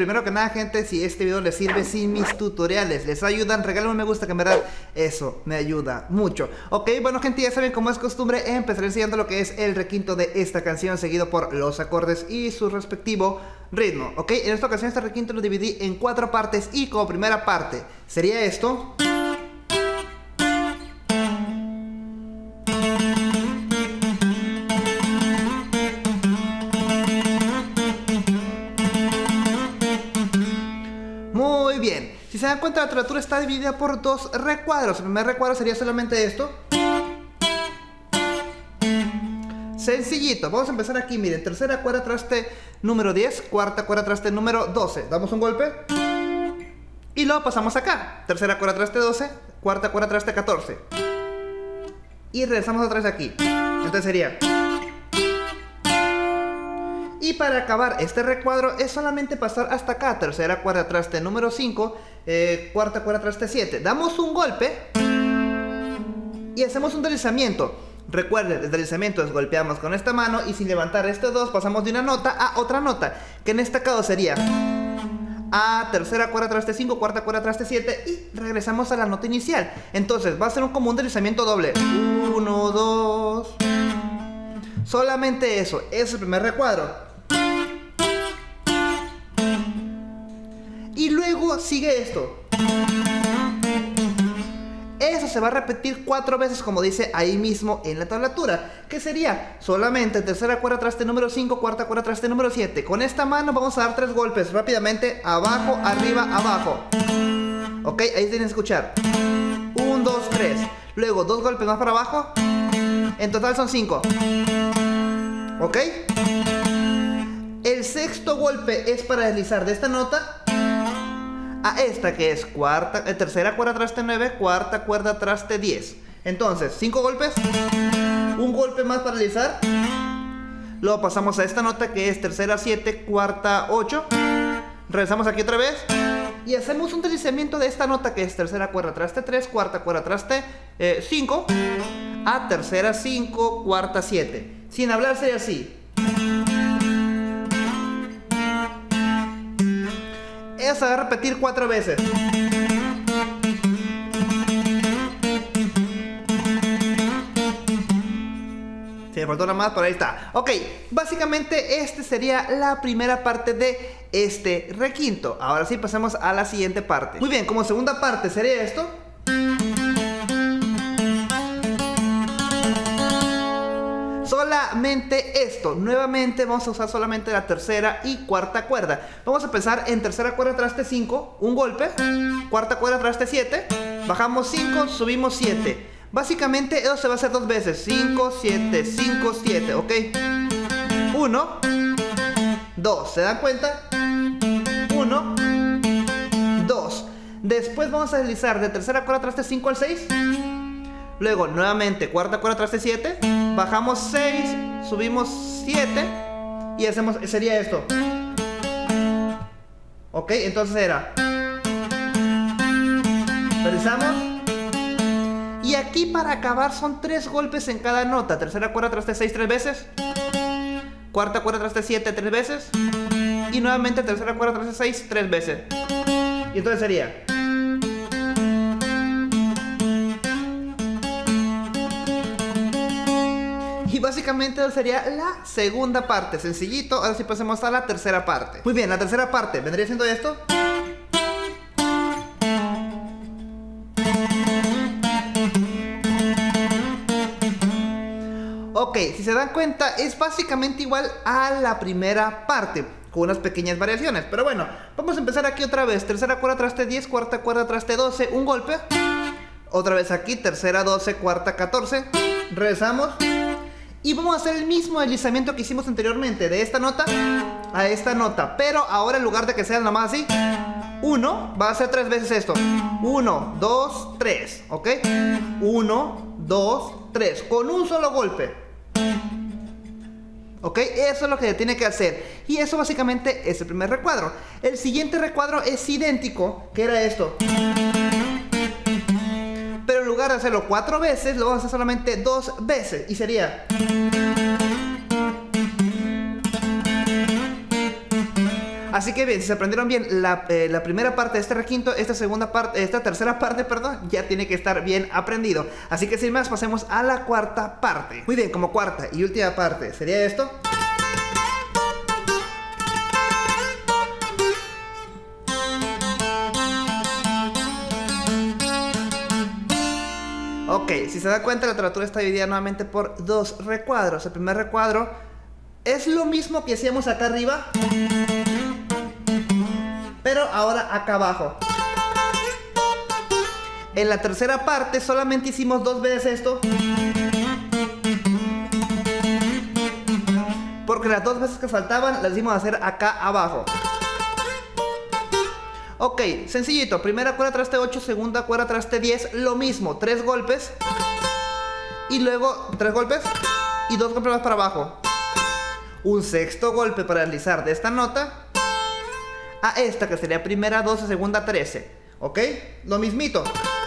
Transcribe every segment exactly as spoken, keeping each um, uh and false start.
primero que nada, gente, si este video les sirve, si mis tutoriales les ayudan, regalen un me gusta, que en verdad eso me ayuda mucho. Ok, bueno, gente, ya saben, como es costumbre, empezaré enseñando lo que es el requinto de esta canción, seguido por los acordes y su respectivo ritmo. Ok, en esta ocasión este requinto lo dividí en cuatro partes y como primera parte sería esto. Muy bien, si se dan cuenta, la tablatura está dividida por dos recuadros. El primer recuadro sería solamente esto. Sencillito, vamos a empezar aquí, miren, tercera cuerda traste número diez, cuarta cuerda traste número doce. Damos un golpe y luego pasamos acá, tercera cuerda traste doce, cuarta cuerda traste catorce. Y regresamos otra vez aquí. Entonces sería... Y para acabar este recuadro es solamente pasar hasta acá, tercera cuerda traste número cinco, eh, cuarta cuerda traste siete. Damos un golpe y hacemos un deslizamiento. Recuerden, el deslizamiento es golpeamos con esta mano y sin levantar este dos pasamos de una nota a otra nota, que en este caso sería A, tercera cuerda traste cinco, cuarta cuerda traste siete y regresamos a la nota inicial. Entonces va a ser un, como un deslizamiento doble. uno, dos. Solamente eso, es el primer recuadro. Y luego sigue esto. Eso se va a repetir cuatro veces, como dice ahí mismo en la tablatura, que sería solamente tercera cuerda traste número cinco, cuarta cuerda traste número siete. Con esta mano vamos a dar tres golpes rápidamente, abajo, arriba, abajo. Ok, ahí tienen que escuchar. uno, dos, tres. Luego dos golpes más para abajo. En total son cinco. Ok. El sexto golpe es para deslizar de esta nota a esta, que es cuarta, eh, tercera cuerda traste nueve, cuarta cuerda traste diez. Entonces, cinco golpes, un golpe más para deslizar. Luego pasamos a esta nota, que es tercera siete, cuarta ocho. Regresamos aquí otra vez y hacemos un deslizamiento de esta nota, que es tercera cuerda traste tres, cuarta cuerda traste eh, cinco, a tercera cinco, cuarta siete. Sin hablar sería así. Eso se va a repetir cuatro veces. Se me faltó una más, pero ahí está. Ok, básicamente este sería la primera parte de este requinto. Ahora sí, pasemos a la siguiente parte. Muy bien, como segunda parte sería esto. Solamente esto. Nuevamente vamos a usar solamente la tercera y cuarta cuerda. Vamos a empezar en tercera cuerda traste cinco, un golpe. Cuarta cuerda traste siete, bajamos cinco, subimos siete. Básicamente eso se va a hacer dos veces. cinco, siete, cinco, siete, ok. uno, dos, ¿se dan cuenta? uno, dos. Después vamos a deslizar de tercera cuerda traste cinco al seis. Luego nuevamente cuarta cuerda traste siete, bajamos seis, subimos siete y hacemos, sería esto. Ok, entonces era, realizamos. Y aquí para acabar son tres golpes en cada nota. Tercera cuerda traste seis tres veces, cuarta cuerda traste siete tres veces y nuevamente tercera cuerda traste seis tres veces. Y entonces sería... Y básicamente sería la segunda parte, sencillito. Ahora sí pasemos a la tercera parte. Muy bien, la tercera parte vendría siendo esto. Ok, si se dan cuenta es básicamente igual a la primera parte, con unas pequeñas variaciones. Pero bueno, vamos a empezar aquí otra vez. Tercera cuerda traste diez, cuarta cuerda traste doce, un golpe. Otra vez aquí, tercera doce, cuarta catorce. Regresamos. Y vamos a hacer el mismo deslizamiento que hicimos anteriormente, de esta nota a esta nota. Pero ahora en lugar de que sea nomás así, uno, va a ser tres veces esto. uno, dos, tres, ¿ok? uno, dos, tres, con un solo golpe. ¿Ok? Eso es lo que tiene que hacer. Y eso básicamente es el primer recuadro. El siguiente recuadro es idéntico, que era esto. Pero en lugar de hacerlo cuatro veces, lo vamos a hacer solamente dos veces. Y sería... Así que bien, si se aprendieron bien la, eh, la primera parte de este requinto, esta segunda parte, esta tercera parte, perdón, ya tiene que estar bien aprendido. Así que sin más, pasemos a la cuarta parte. Muy bien, como cuarta y última parte, sería esto. Ok, si se da cuenta, la tablatura está dividida nuevamente por dos recuadros. El primer recuadro es lo mismo que hacíamos acá arriba, pero ahora acá abajo. En la tercera parte solamente hicimos dos veces esto, porque las dos veces que faltaban las hicimos hacer acá abajo. Ok, sencillito, primera cuerda traste ocho, segunda cuerda traste diez, lo mismo, tres golpes. Y luego tres golpes y dos golpes más para abajo. Un sexto golpe para deslizar de esta nota a esta que sería primera doce, segunda trece. Ok, lo mismito.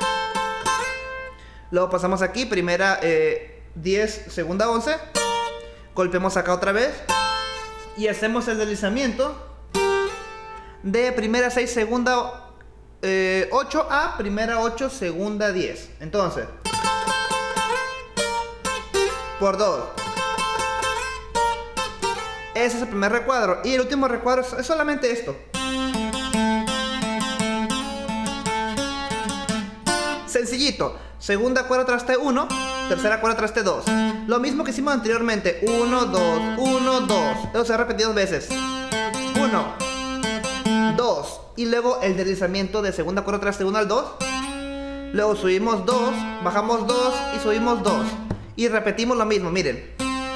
Luego pasamos aquí, primera eh, diez, segunda once. Golpeamos acá otra vez y hacemos el deslizamiento de primera seis, segunda eh, ocho a primera ocho, segunda diez. Entonces, por dos. Ese es el primer recuadro. Y el último recuadro es solamente esto. Sencillito. Segunda cuerda traste uno, tercera cuerda traste dos. Lo mismo que hicimos anteriormente. uno, dos, uno, dos. Eso se ha repetido dos veces. uno, dos. Y luego el deslizamiento de segunda cuerda traste uno al dos. Luego subimos dos, bajamos dos y subimos dos. Y repetimos lo mismo, miren.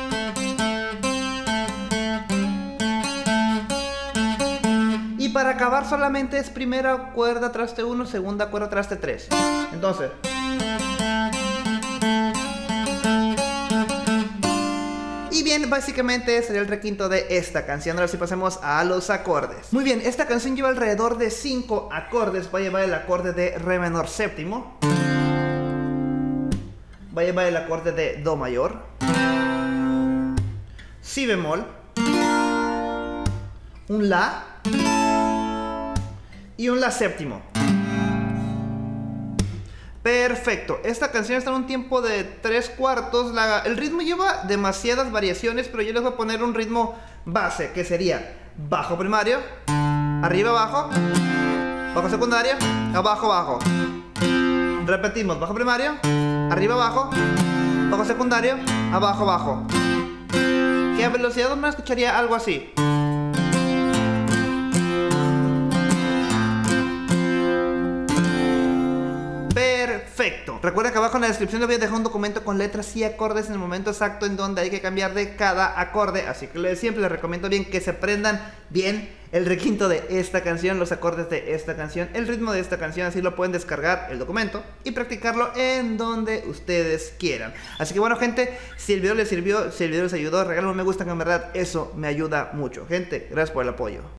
Y para acabar solamente es primera cuerda traste uno, segunda cuerda traste tres. Entonces, y bien, básicamente sería el requinto de esta canción. Ahora sí pasemos a los acordes. Muy bien, esta canción lleva alrededor de cinco acordes. Va a llevar el acorde de re menor séptimo, va a llevar el acorde de do mayor, si bemol, un la y un la séptimo. Perfecto, esta canción está en un tiempo de tres cuartos. La, el ritmo lleva demasiadas variaciones, pero yo les voy a poner un ritmo base, que sería bajo primario, arriba abajo, bajo secundario, abajo bajo. Repetimos, bajo primario, arriba abajo, bajo secundario, abajo bajo. Que a velocidad me escucharía algo así. Perfecto. Recuerda que abajo en la descripción les voy a dejar un documento con letras y acordes en el momento exacto en donde hay que cambiar de cada acorde. Así que siempre les recomiendo bien que se aprendan bien el requinto de esta canción, los acordes de esta canción, el ritmo de esta canción. Así lo pueden descargar el documento y practicarlo en donde ustedes quieran. Así que bueno, gente, si el video les sirvió, si el video les ayudó, regálenme un me gusta, que en verdad eso me ayuda mucho. Gente, gracias por el apoyo.